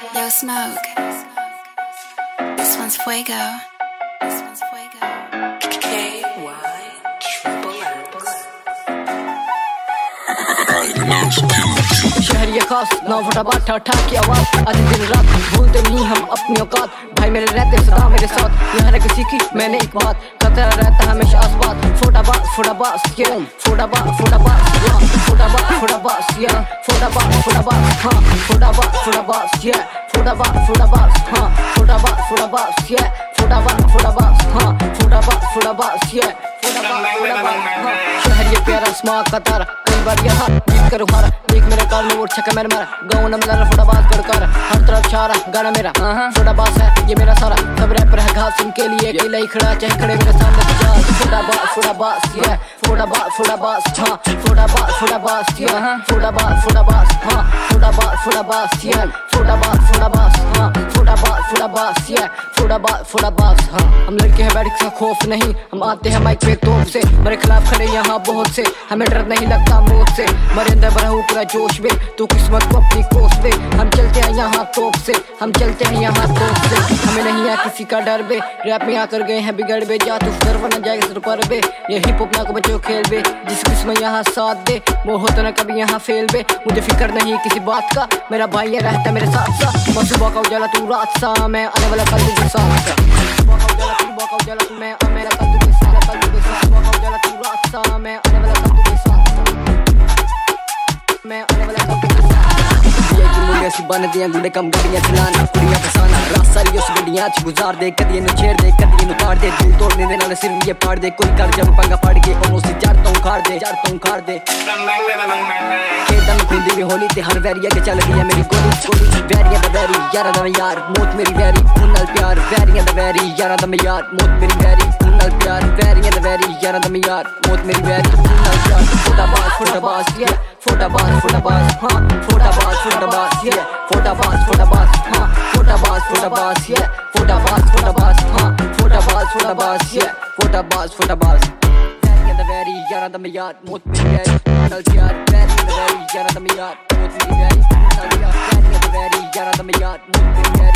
Yo, Smoke. This one's Fuego. This one's Fuego. शहर ये खास ना फटाफट ठा की आवाज आज दिन रात भूलते नहीं हम अपनी औकात भाई मेरे रहते सदा मेरे साथ यहाँ रह सीखी मैंने एक बात खतरा रहता है हमेशा आसपास फोटाबाज ये फोटाबाज ये फोटाबाज ये हाँ फोटाबाज ये शहर ये प्यारा स्मार्ट कतार कई बार यहाँ जीत कर उभारा देख मेरे कार में वो छक्का मेरा मारा गाँव न मिला फोटाबाज गड़कारा हर तरफ छारा गाना मेरा फोटाबाज है ये मेरा सारा सब रैपर है घास इनके लिए अकेला ही खड़ा चाहे खड़े मेरे सामने फोटाबाज ये फोटाबाज हाँ फोटाबाज ये फोटाबाज हाँ फोटाबाज ये फोटाबाज हाँ हम लड़के हैं बैठ का खौफ नहीं हम आते हैं माइक पे तोप से मेरे खिलाफ खड़े यहाँ बहुत से हमें डर नहीं लगता मौत से मेरे अंदर भरा हूँ पूरा जोश में तो किस्मत को अपनी कोस दे हम चलते हैं यहाँ तोप से हमें नहीं है किसी का डर बे रैप में आकर गए हैं बिगड़ बे जा तू फिर न जाएगा सिर पर बे ये हिप हॉप ना को बच्चों खेल बे जिस किस्मत यहाँ साथ दे वो होता ना कभी यहाँ फेल बे मुझे फिक्र नहीं किसी बात का मेरा भाई ये रहता मेरे साथ सा मैं सुबह का उजाला तू रात सा मैं आने वाला कल तुझे साथ सा सुबह का उजाला तू मैं मेरा कल तुझे साथ सुबह का उजाला तू रात सा मैं आने वाला कल तुझे साथ मैं आने वाला कल तुझे साथ ये कि मुझे ऐसी बन दिया गुंडे कम गाड़ियां चलाना कुड़ियां फसाना रात सारी उस गड्डियां च गुजार दे कदी इन्हें छेड़ दे कदी इन्हें काट दे दिल तोड़ने दे नाल सिर ये फाड़ दे कोई कर जब पंगा फाड़ के ओनो सी चार तो उखाड़ दे खेदां में खुंदी भी होली ते हर वैरिया के चल गई है मेरी गोली वैरिया दा वैरी यारा दा यार मौत मेरी वैरी खून नाल प्यार वैरिया दा वैरी यारा दा यार मौत मेरी वैरी खून नाल प्यार वैरिया दा वैरी यारा दा यार मौत मेरी वैरी खून नाल प्यार फोटाबाज ये फोटाबाज हाँ फोटाबाज ये फोटाबाज हाँ फोटाबाज ये हाँ फोटाबाज ये फोटाबाज वैरिया दा वैरी यारा दा यार मौत मेरी वैरी खून नाल प्यार वैरिया दा वैरी यारा दा यार मौत मेरी वैरी खून नाल प्यार वैरिया दा वैरी यारा दा यार मौत मेरी वैरी